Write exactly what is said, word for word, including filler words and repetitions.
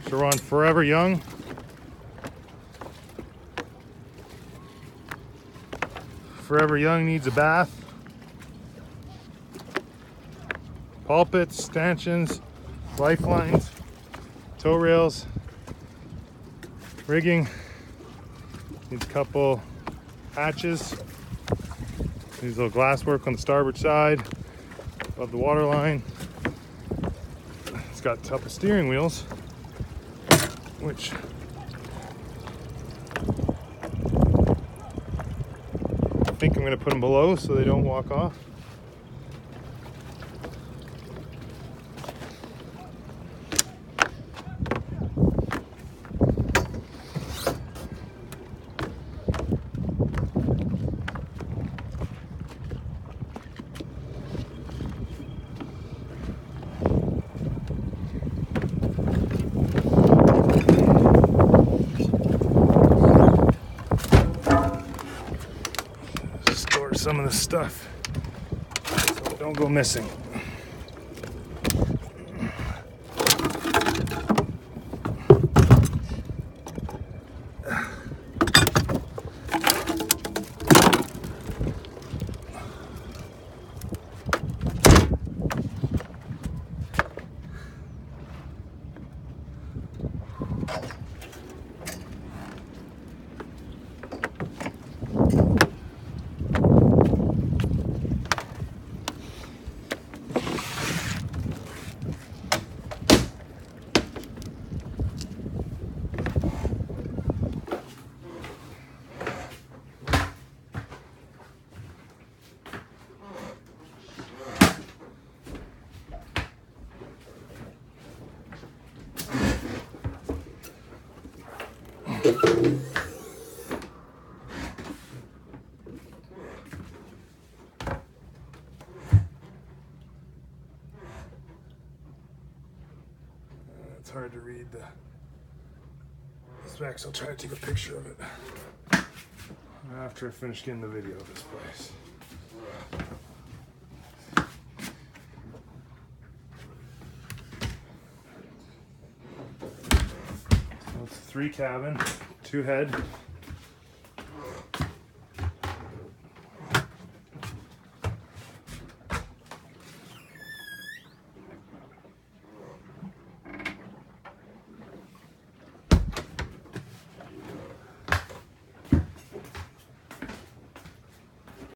So we're on Forever Young. Forever Young needs a bath. Pulpits, stanchions, lifelines, tow rails, rigging. Needs a couple hatches. Needs a little glass work on the starboard side above the water line. It's got a couple steering wheels, which I think I'm going to put them below so they don't walk off. Some of the stuff so it don't go missing. It's hard to read the specs. I'll try to take a picture of it after I finish getting the video of this place. So it's three cabin, two head.